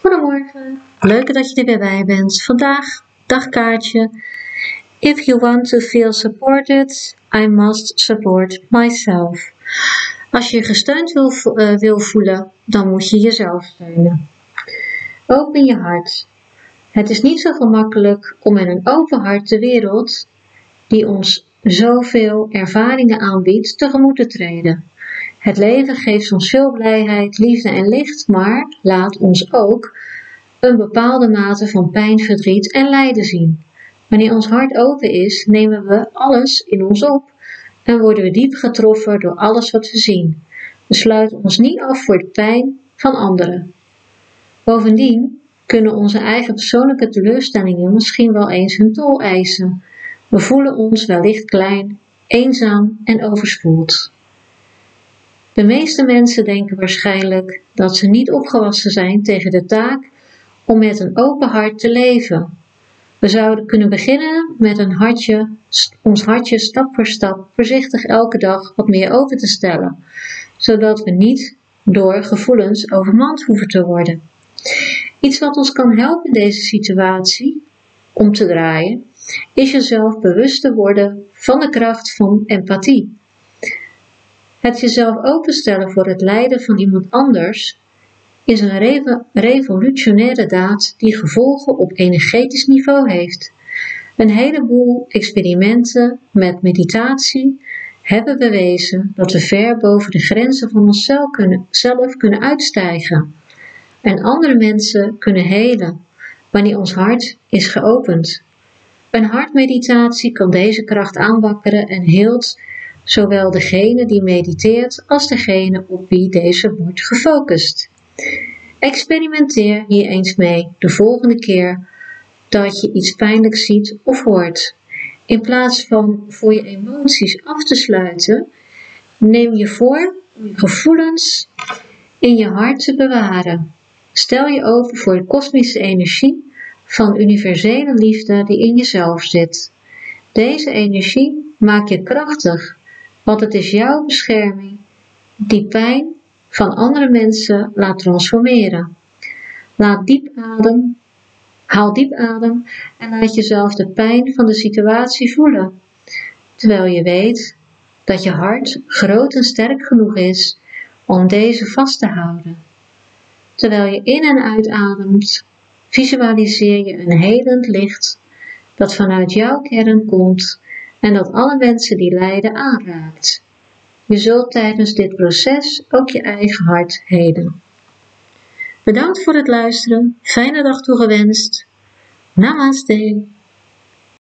Goedemorgen, leuk dat je er weer bij bent. Vandaag dagkaartje. If you want to feel supported, I must support myself. Als je je gesteund wil voelen, dan moet je jezelf steunen. Open je hart. Het is niet zo gemakkelijk om met een open hart de wereld, die ons zoveel ervaringen aanbiedt, tegemoet te treden. Het leven geeft ons veel blijheid, liefde en licht, maar laat ons ook een bepaalde mate van pijn, verdriet en lijden zien. Wanneer ons hart open is, nemen we alles in ons op en worden we diep getroffen door alles wat we zien. We sluiten ons niet af voor de pijn van anderen. Bovendien kunnen onze eigen persoonlijke teleurstellingen misschien wel eens hun tol eisen. We voelen ons wellicht klein, eenzaam en overspoeld. De meeste mensen denken waarschijnlijk dat ze niet opgewassen zijn tegen de taak om met een open hart te leven. We zouden kunnen beginnen met ons hartje stap voor stap voorzichtig elke dag wat meer open te stellen, zodat we niet door gevoelens overmand hoeven te worden. Iets wat ons kan helpen in deze situatie om te draaien, is jezelf bewust te worden van de kracht van empathie. Het jezelf openstellen voor het lijden van iemand anders is een revolutionaire daad die gevolgen op energetisch niveau heeft. Een heleboel experimenten met meditatie hebben bewezen dat we ver boven de grenzen van onszelf kunnen uitstijgen en andere mensen kunnen helen wanneer ons hart is geopend. Een hartmeditatie kan deze kracht aanwakkeren en heelt zowel degene die mediteert als degene op wie deze wordt gefocust. Experimenteer hier eens mee de volgende keer dat je iets pijnlijks ziet of hoort. In plaats van voor je emoties af te sluiten, neem je voor om je gevoelens in je hart te bewaren. Stel je open voor de kosmische energie van universele liefde die in jezelf zit. Deze energie maakt je krachtig, want het is jouw bescherming die pijn van andere mensen laat transformeren. Haal diep adem en laat jezelf de pijn van de situatie voelen, terwijl je weet dat je hart groot en sterk genoeg is om deze vast te houden. Terwijl je in- en uitademt, visualiseer je een helend licht dat vanuit jouw kern komt en dat alle mensen die lijden aanraakt. Je zult tijdens dit proces ook je eigen hart helen. Bedankt voor het luisteren. Fijne dag toegewenst. Namaste.